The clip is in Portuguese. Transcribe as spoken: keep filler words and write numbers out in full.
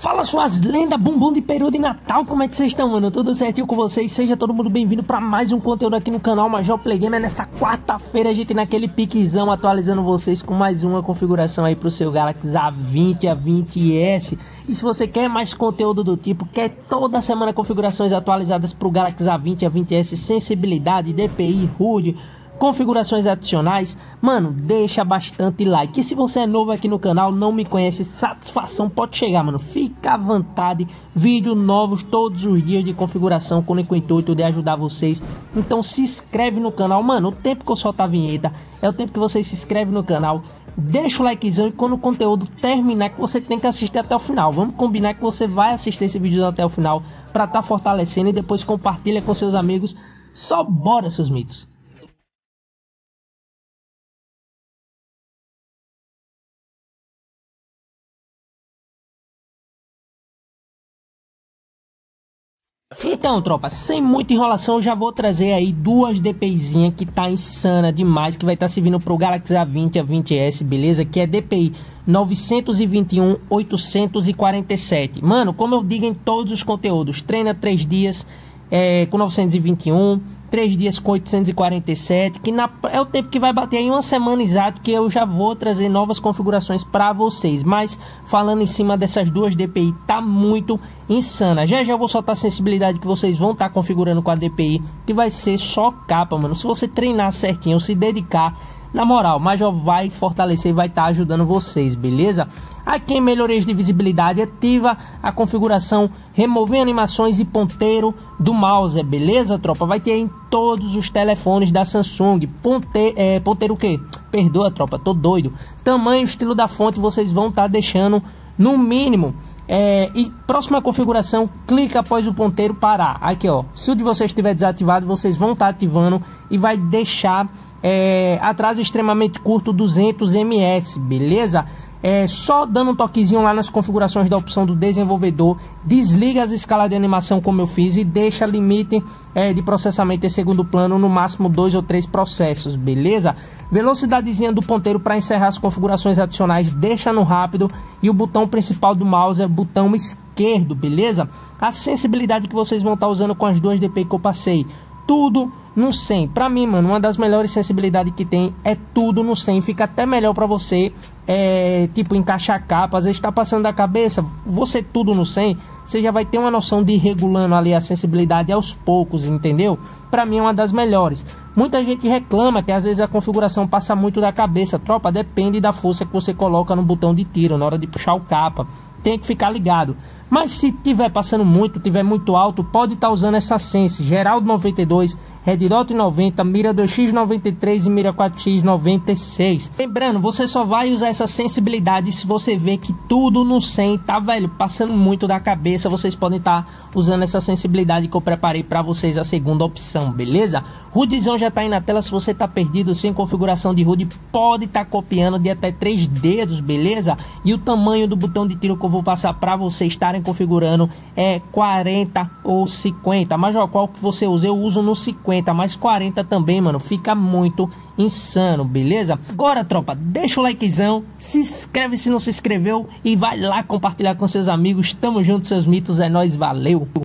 Fala suas lendas, bumbum de peru de Natal, como é que vocês estão, mano? Tudo certinho com vocês? Seja todo mundo bem-vindo para mais um conteúdo aqui no canal Major Play Gamer. Nessa quarta-feira a gente naquele piquezão atualizando vocês com mais uma configuração aí pro seu Galaxy A vinte, A vinte S. E se você quer mais conteúdo do tipo, quer toda semana configurações atualizadas pro Galaxy A vinte, A vinte S, sensibilidade, D P I, R U D, configurações adicionais, mano, deixa bastante like. E se você é novo aqui no canal, não me conhece, satisfação pode chegar, mano, fica à vontade. Vídeos novos todos os dias de configuração com o intuito de ajudar vocês. Então se inscreve no canal, mano. O tempo que eu solto a vinheta é o tempo que você se inscreve no canal, deixa o likezão, e quando o conteúdo terminar, que você tem que assistir até o final. Vamos combinar que você vai assistir esse vídeo até o final para estar tá fortalecendo, e depois compartilha com seus amigos. Só bora, seus mitos. Então, tropa, sem muita enrolação, eu já vou trazer aí duas DPIzinhas que tá insana demais, que vai estar tá servindo pro Galaxy A vinte, A vinte S, beleza? Que é D P I novecentos e vinte e um, oitocentos e quarenta e sete. Mano, como eu digo em todos os conteúdos, treina três dias é, com novecentos e vinte e um, três dias com oitocentos e quarenta e sete, que na, é o tempo que vai bater em uma semana exato, que eu já vou trazer novas configurações para vocês. Mas falando em cima dessas duas D P I, tá muito insana. Já já eu vou soltar a sensibilidade que vocês vão estar tá configurando com a D P I, que vai ser só capa, mano. Se você treinar certinho, se dedicar, na moral, mas já vai fortalecer e vai estar tá ajudando vocês, beleza? Aqui em melhorias de visibilidade, ativa a configuração remover animações e ponteiro do mouse, beleza, tropa? Vai ter em todos os telefones da Samsung. Ponte, é, ponteiro o quê? Perdoa, tropa, tô doido. Tamanho e estilo da fonte vocês vão estar tá deixando no mínimo. É, e próxima configuração, clica após o ponteiro parar. Aqui, ó, se o de vocês estiver desativado, vocês vão estar tá ativando e vai deixar é, atraso extremamente curto duzentos milímetros, beleza? É, só dando um toquezinho lá nas configurações da opção do desenvolvedor, desliga as escalas de animação como eu fiz e deixa limite é, de processamento em segundo plano, no máximo dois ou três processos, beleza? Velocidadezinha do ponteiro para encerrar as configurações adicionais, deixa no rápido, e o botão principal do mouse é o botão esquerdo, beleza? A sensibilidade que vocês vão estar tá usando com as duas D P I que eu passei, tudo no cem. Pra mim, mano, uma das melhores sensibilidades que tem é tudo no cem. Fica até melhor pra você, é, tipo, encaixar capa. Às vezes tá passando da cabeça, você tudo no cem, você já vai ter uma noção de ir regulando ali a sensibilidade aos poucos, entendeu? Pra mim é uma das melhores. Muita gente reclama que às vezes a configuração passa muito da cabeça. Tropa, depende da força que você coloca no botão de tiro na hora de puxar o capa. Tem que ficar ligado. Mas se tiver passando muito, tiver muito alto, pode estar tá usando essa Sense Geraldo noventa e dois, Red Dot noventa, Mira dois x noventa e três e Mira quatro x noventa e seis. Lembrando, você só vai usar essa sensibilidade se você vê que tudo no cem tá, velho, passando muito da cabeça. Vocês podem estar tá usando essa sensibilidade que eu preparei para vocês, a segunda opção, beleza? RUDzão já tá aí na tela. Se você tá perdido sem configuração de R U D, pode estar tá copiando de até três dedos, beleza? E o tamanho do botão de tiro que eu vou passar para vocês estarem configurando é quarenta ou cinquenta. Mas ó, qual que você usa? Eu uso no cinquenta, mas quarenta também, mano, fica muito insano, beleza? Agora, tropa, deixa o likezão, se inscreve se não se inscreveu e vai lá compartilhar com seus amigos. Tamo junto, seus mitos, é nóis, valeu!